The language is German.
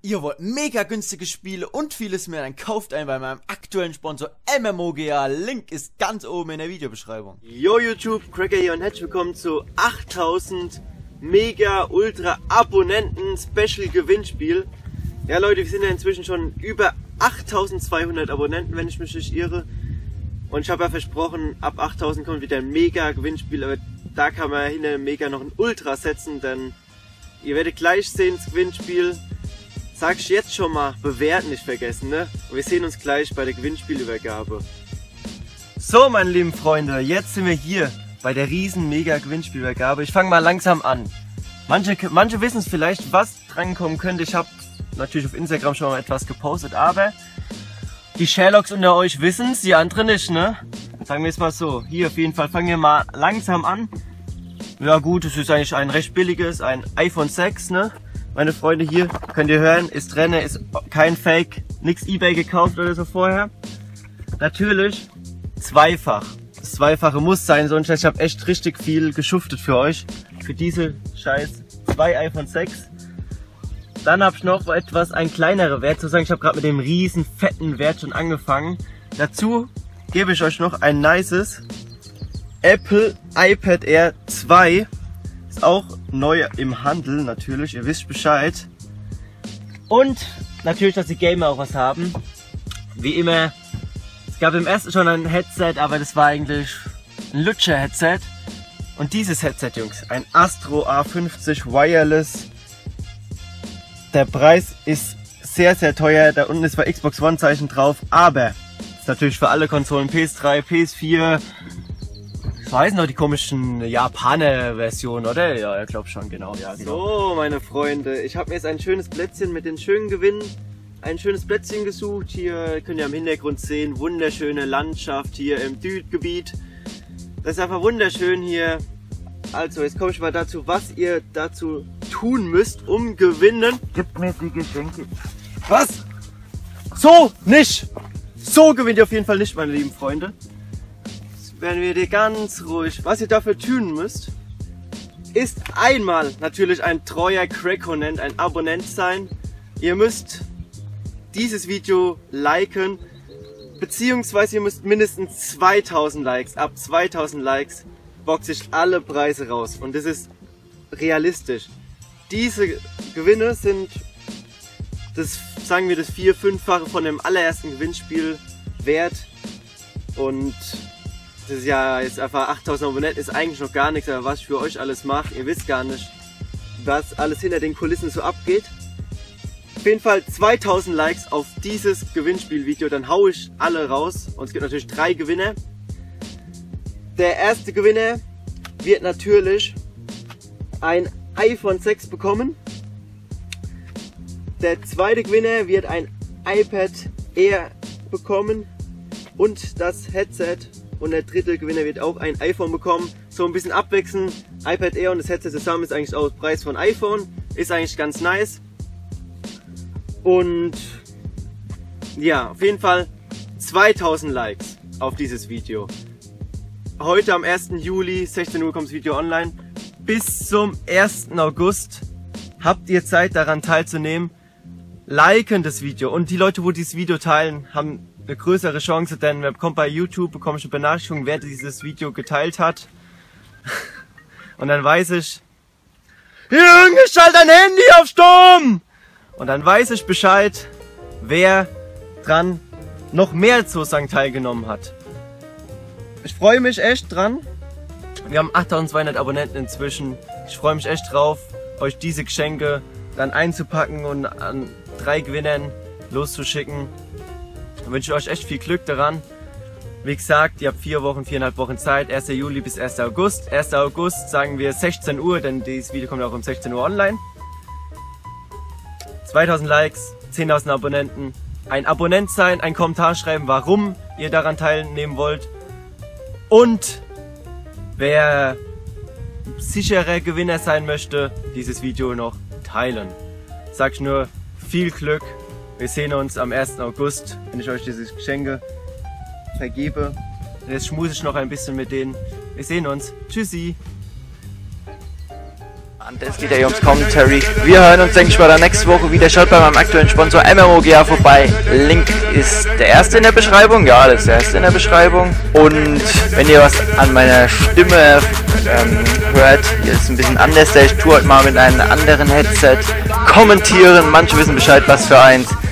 Ihr wollt mega günstige Spiele und vieles mehr, dann kauft ein bei meinem aktuellen Sponsor MMOGA. Link ist ganz oben in der Videobeschreibung. Yo YouTube, Cracker hier und herzlich willkommen zu 8000 Mega Ultra Abonnenten Special Gewinnspiel. Ja Leute, wir sind ja inzwischen schon über 8200 Abonnenten, wenn ich mich nicht irre. Und ich habe ja versprochen, ab 8000 kommt wieder ein Mega Gewinnspiel, aber da kann man hinter dem Mega noch ein Ultra setzen, denn ihr werdet gleich sehen, das Gewinnspiel. Sag ich jetzt schon mal, bewerten nicht vergessen, ne? Und wir sehen uns gleich bei der Gewinnspielübergabe. So, meine lieben Freunde, jetzt sind wir hier bei der riesen mega Gewinnspielübergabe. Ich fange mal langsam an. Manche wissen es vielleicht, was drankommen könnte. Ich habe natürlich auf Instagram schon mal etwas gepostet, aber die Sherlocks unter euch wissen es, die anderen nicht, ne? Sagen wir es mal so. Hier auf jeden Fall fangen wir mal langsam an. Ja gut, es ist eigentlich ein recht billiges, ein iPhone 6, ne? Meine Freunde, hier könnt ihr hören, ist drin, ist kein Fake, nichts eBay gekauft oder so vorher. Natürlich zweifach. Das Zweifache muss sein, sonst ich habe echt richtig viel geschuftet für euch. Für diese scheiß 2 iPhone 6. Dann habe ich noch etwas, ein kleinerer Wert, sozusagen. Ich habe gerade mit dem riesen fetten Wert schon angefangen. Dazu gebe ich euch noch ein nices Apple iPad Air 2. Ist auch neu im Handel, natürlich, ihr wisst Bescheid. Und natürlich, dass die Gamer auch was haben. Wie immer, es gab im ersten schon ein Headset, aber das war eigentlich ein Lutscher-Headset. Und dieses Headset, Jungs, ein Astro A50 Wireless. Der Preis ist sehr, sehr teuer. Da unten ist bei Xbox One Zeichen drauf, aber ist natürlich für alle Konsolen, PS3, PS4. Ich weiß noch die komischen Japaner-Versionen, oder? Ja, ich glaube schon, genau. Ja, genau. So, meine Freunde, ich habe mir jetzt ein schönes Plätzchen mit den schönen Gewinnen, ein schönes Plätzchen gesucht. Hier könnt ihr am Hintergrund sehen, wunderschöne Landschaft hier im Südgebiet. Das ist einfach wunderschön hier. Also, jetzt komme ich mal dazu, was ihr dazu tun müsst, um gewinnen. Gib mir die Geschenke. Was? So nicht! So gewinnt ihr auf jeden Fall nicht, meine lieben Freunde. Werden wir dir ganz ruhig. Was ihr dafür tun müsst, ist einmal natürlich ein treuer Crackonent, ein Abonnent sein. Ihr müsst dieses Video liken, beziehungsweise ihr müsst mindestens 2000 Likes. Ab 2000 Likes boxe ich alle Preise raus und das ist realistisch. Diese Gewinne sind das, sagen wir, das 4-5-fache von dem allerersten Gewinnspiel wert und das ist ja jetzt einfach 8000 Abonnenten, ist eigentlich noch gar nichts, aber was ich für euch alles mache, ihr wisst gar nicht, was alles hinter den Kulissen so abgeht. Auf jeden Fall 2000 Likes auf dieses Gewinnspielvideo, dann haue ich alle raus und es gibt natürlich 3 Gewinner. Der erste Gewinner wird natürlich ein iPhone 6 bekommen. Der zweite Gewinner wird ein iPad Air bekommen und das Headset. Und der dritte Gewinner wird auch ein iPhone bekommen. So ein bisschen abwechseln. iPad Air und das Headset zusammen ist eigentlich auch der Preis von iPhone. Ist eigentlich ganz nice. Und ja, auf jeden Fall 2000 Likes auf dieses Video. Heute am 1. Juli, 16 Uhr kommt das Video online. Bis zum 1. August habt ihr Zeit daran teilzunehmen. Liken das Video. Und die Leute, wo dieses Video teilen, haben eine größere Chance, denn man bekommt bei YouTube, bekomme ich eine Benachrichtigung, wer dieses Video geteilt hat. Und dann weiß ich, Junge, schalt dein Handy auf Stumm! Und dann weiß ich Bescheid, wer dran noch mehr sozusagen teilgenommen hat. Ich freue mich echt dran. Wir haben 8200 Abonnenten inzwischen. Ich freue mich echt drauf, euch diese Geschenke dann einzupacken und an 3 Gewinnern loszuschicken. Ich wünsche euch echt viel Glück daran. Wie gesagt, ihr habt 4,5 Wochen Zeit, 1. Juli bis 1. August. 1. August sagen wir 16 Uhr, denn dieses Video kommt auch um 16 Uhr online. 2000 Likes, 10.000 Abonnenten. Ein Abonnent sein, ein Kommentar schreiben, warum ihr daran teilnehmen wollt. Und wer sicherer Gewinner sein möchte, dieses Video noch teilen. Sag ich nur, viel Glück. Wir sehen uns am 1. August, wenn ich euch diese Geschenke vergebe. Jetzt schmuse ich noch ein bisschen mit denen. Wir sehen uns. Tschüssi. Es geht ja hier ums Commentary. Wir hören uns, denke ich mal, dann nächste Woche wieder. Schaut bei meinem aktuellen Sponsor MMOGA vorbei. Link ist der erste in der Beschreibung. Ja, das ist der erste in der Beschreibung. Und wenn ihr was an meiner Stimme hört, hier ist ein bisschen anders. Ich tue heute mal mit einem anderen Headset kommentieren. Manche wissen Bescheid, was für eins.